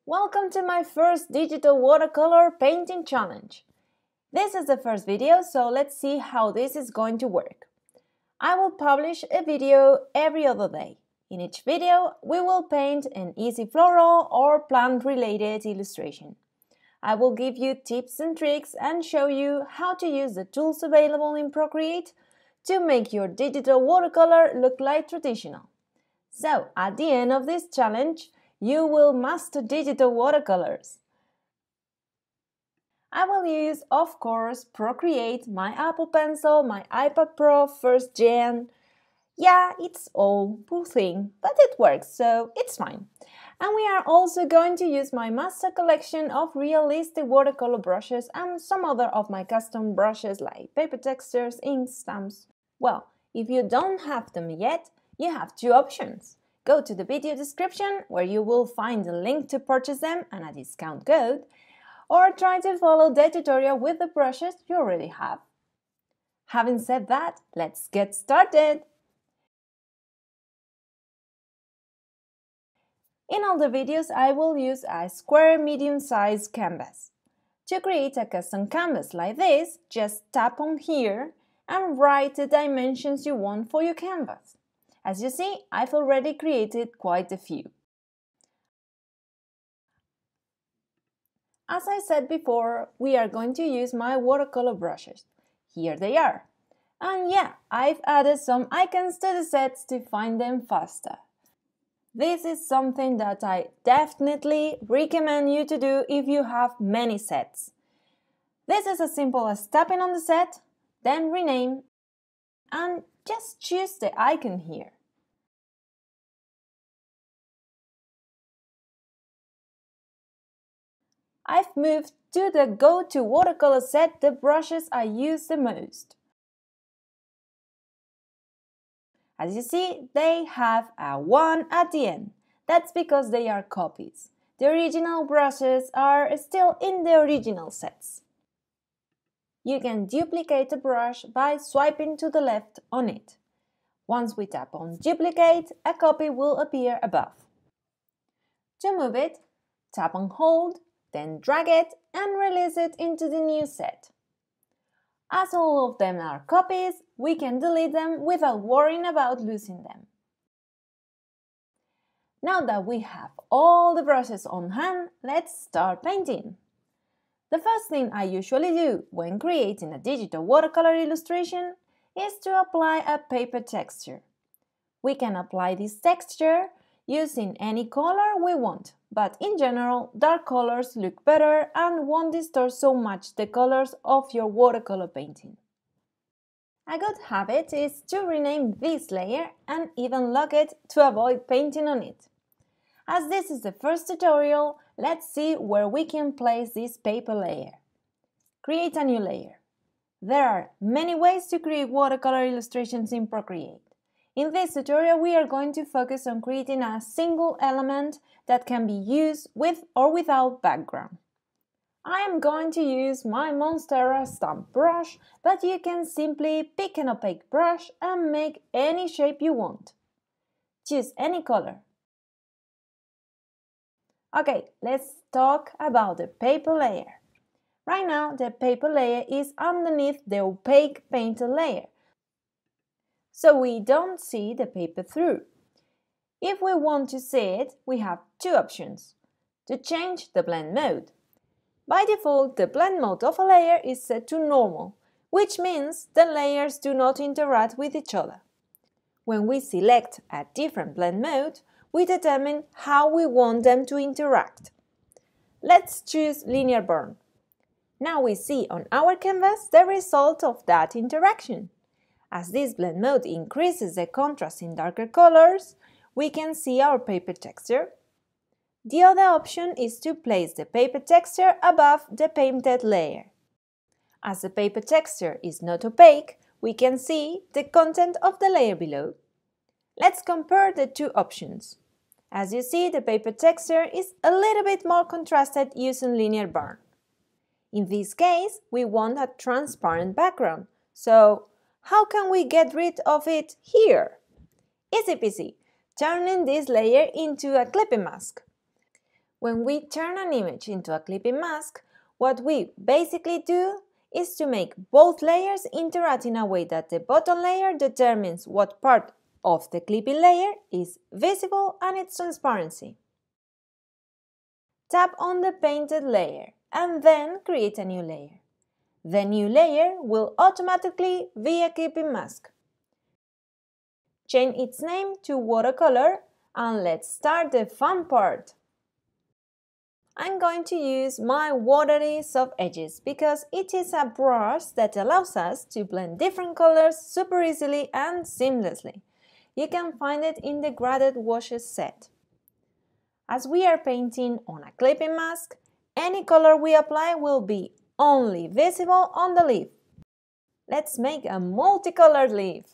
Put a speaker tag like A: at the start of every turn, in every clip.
A: Welcome to my first digital watercolor painting challenge. This is the first video, so let's see how this is going to work. I will publish a video every other day. In each video, we will paint an easy floral or plant-related illustration. I will give you tips and tricks and show you how to use the tools available in Procreate to make your digital watercolor look like traditional. So, at the end of this challenge, you will master digital watercolors. I will use, of course, Procreate, my Apple Pencil, my iPad Pro 1st Gen. Yeah, it's all poor thing, but it works, so it's fine. And we are also going to use my master collection of realistic watercolor brushes and some other of my custom brushes like paper textures, ink, stamps. Well, if you don't have them yet, you have two options. Go to the video description where you will find the link to purchase them and a discount code, or try to follow the tutorial with the brushes you already have. Having said that, let's get started! In all the videos, I will use a square medium-sized canvas. To create a custom canvas like this, just tap on here and write the dimensions you want for your canvas. As you see, I've already created quite a few. As I said before, we are going to use my watercolor brushes. Here they are. And yeah, I've added some icons to the sets to find them faster. This is something that I definitely recommend you to do if you have many sets. This is as simple as tapping on the set, then rename, and just choose the icon here. I've moved to the go-to watercolor set the brushes I use the most. As you see, they have a 1 at the end. That's because they are copies. The original brushes are still in the original sets. You can duplicate a brush by swiping to the left on it. Once we tap on Duplicate, a copy will appear above. To move it, tap on Hold, then drag it and release it into the new set. As all of them are copies, we can delete them without worrying about losing them. Now that we have all the brushes on hand, let's start painting. The first thing I usually do when creating a digital watercolor illustration is to apply a paper texture. We can apply this texture using any color we want, but in general, dark colors look better and won't distort so much the colors of your watercolor painting. A good habit is to rename this layer and even lock it to avoid painting on it. As this is the first tutorial, let's see where we can place this paper layer. Create a new layer. There are many ways to create watercolor illustrations in Procreate. In this tutorial, we are going to focus on creating a single element that can be used with or without background. I am going to use my Monstera stamp brush, but you can simply pick an opaque brush and make any shape you want. Choose any color. Okay, let's talk about the paper layer. Right now, the paper layer is underneath the opaque painted layer, so we don't see the paper through. If we want to see it, we have two options. To change the blend mode. By default, the blend mode of a layer is set to normal, which means the layers do not interact with each other. When we select a different blend mode, we determine how we want them to interact. Let's choose linear burn. Now we see on our canvas the result of that interaction. As this blend mode increases the contrast in darker colors, we can see our paper texture. The other option is to place the paper texture above the painted layer. As the paper texture is not opaque, we can see the content of the layer below. Let's compare the two options. As you see, the paper texture is a little bit more contrasted using linear burn. In this case, we want a transparent background, so how can we get rid of it here? Easy peasy, turning this layer into a clipping mask. When we turn an image into a clipping mask, what we basically do is to make both layers interact in a way that the bottom layer determines what part of the clipping layer is visible and its transparency. Tap on the painted layer and then create a new layer. The new layer will automatically be a clipping mask. Change its name to Watercolor and let's start the fun part. I'm going to use my watery soft edges because it is a brush that allows us to blend different colors super easily and seamlessly. You can find it in the graded washes set. As we are painting on a clipping mask, any color we apply will be only visible on the leaf. Let's make a multicolored leaf.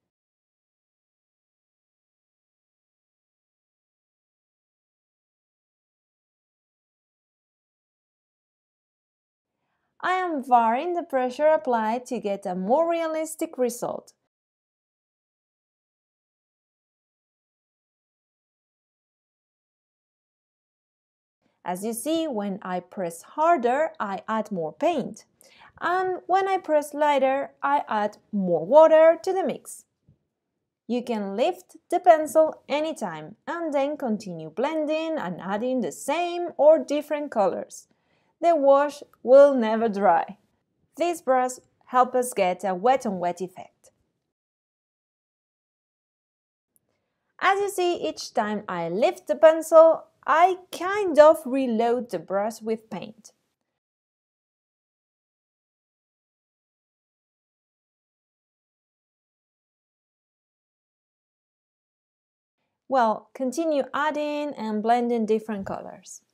A: I am varying the pressure applied to get a more realistic result. As you see, when I press harder, I add more paint. And when I press lighter, I add more water to the mix. You can lift the pencil anytime and then continue blending and adding the same or different colors. The wash will never dry. This brush helps us get a wet on wet effect. As you see, each time I lift the pencil, I kind of reload the brush with paint. Well, continue adding and blending different colors.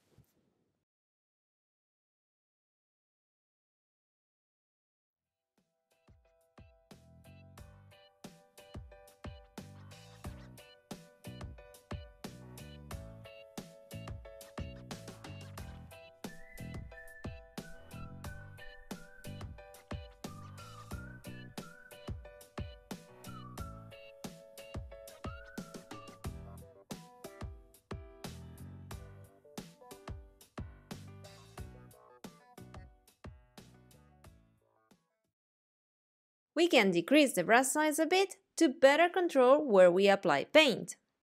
A: We can decrease the brush size a bit to better control where we apply paint.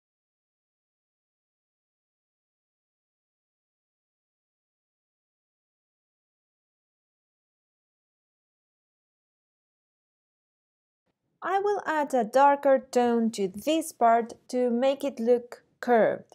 A: I will add a darker tone to this part to make it look curved.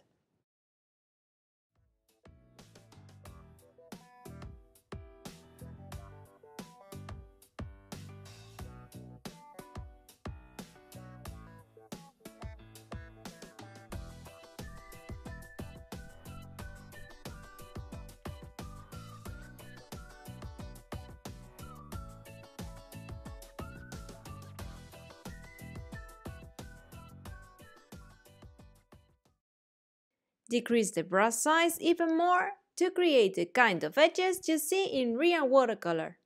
A: Decrease the brush size even more to create the kind of edges you see in real watercolor.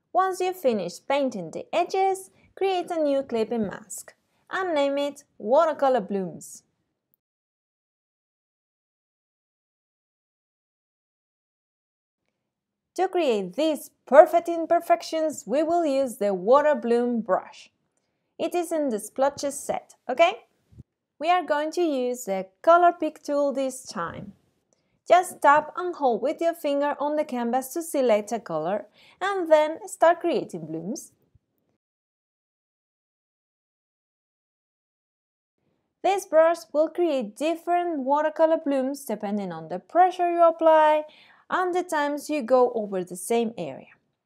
A: Once you finish painting the edges, create a new clipping mask and name it Watercolor Blooms. To create these perfect imperfections, we will use the Water Bloom brush. It is in the Splatters set, okay? We are going to use the Color Pick tool this time. Just tap and hold with your finger on the canvas to select a color and then start creating blooms. This brush will create different watercolor blooms depending on the pressure you apply and the times you go over the same area.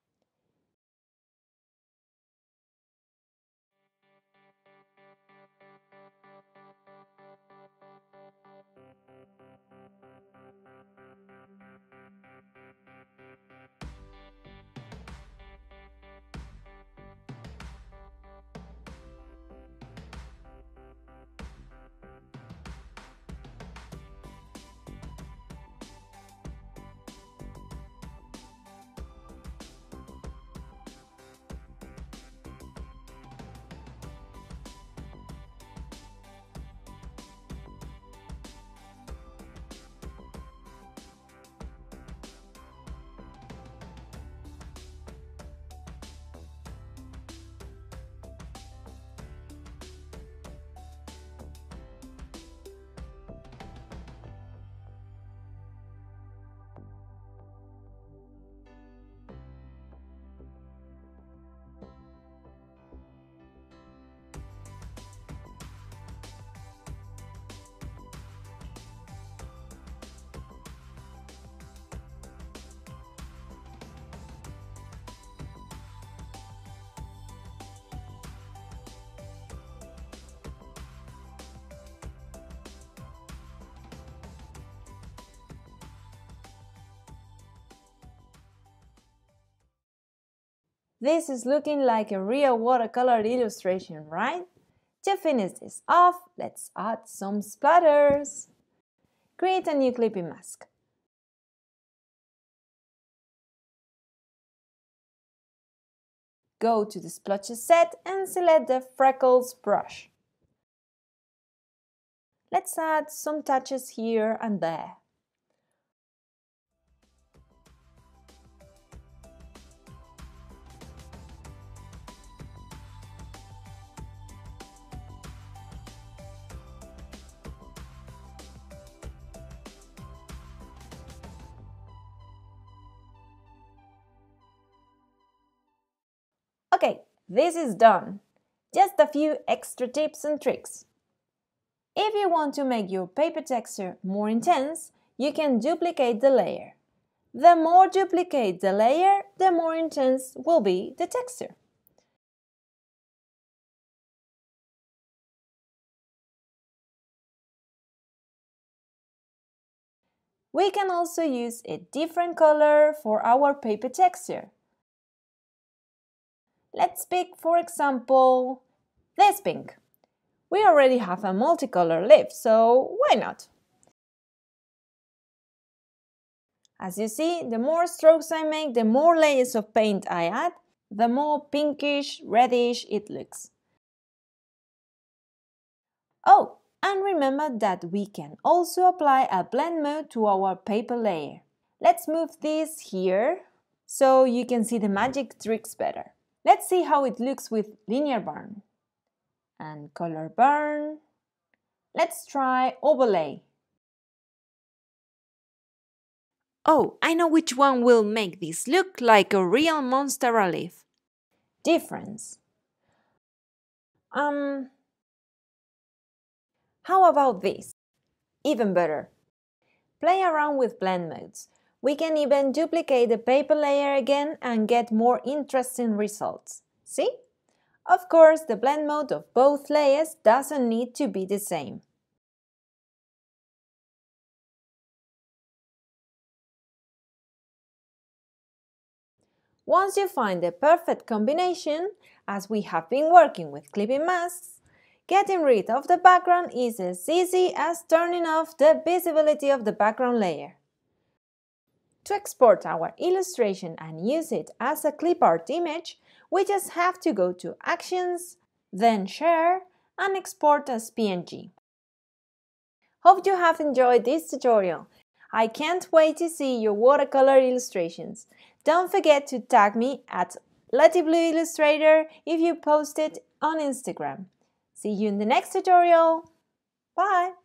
A: This is looking like a real watercolor illustration, right? To finish this off, let's add some splatters. Create a new clipping mask. Go to the Splatters set and select the Freckles brush. Let's add some touches here and there. Okay, this is done. Just a few extra tips and tricks. If you want to make your paper texture more intense, you can duplicate the layer. The more duplicate the layer, the more intense will be the texture. We can also use a different color for our paper texture. Let's pick, for example, this pink. We already have a multicolor leaf, so why not? As you see, the more strokes I make, the more layers of paint I add, the more pinkish, reddish it looks. Oh, and remember that we can also apply a blend mode to our paper layer. Let's move this here so you can see the magic tricks better. Let's see how it looks with linear burn and color burn. Let's try overlay. Oh, I know which one will make this look like a real Monstera leaf. Difference. How about this? Even better. Play around with blend modes. We can even duplicate the paper layer again and get more interesting results. See? Of course, the blend mode of both layers doesn't need to be the same. Once you find the perfect combination, as we have been working with clipping masks, getting rid of the background is as easy as turning off the visibility of the background layer. To export our illustration and use it as a clip art image, we just have to go to Actions, then Share, and export as PNG. Hope you have enjoyed this tutorial. I can't wait to see your watercolor illustrations. Don't forget to tag me at Lettie Blue Illustrator if you post it on Instagram. See you in the next tutorial. Bye!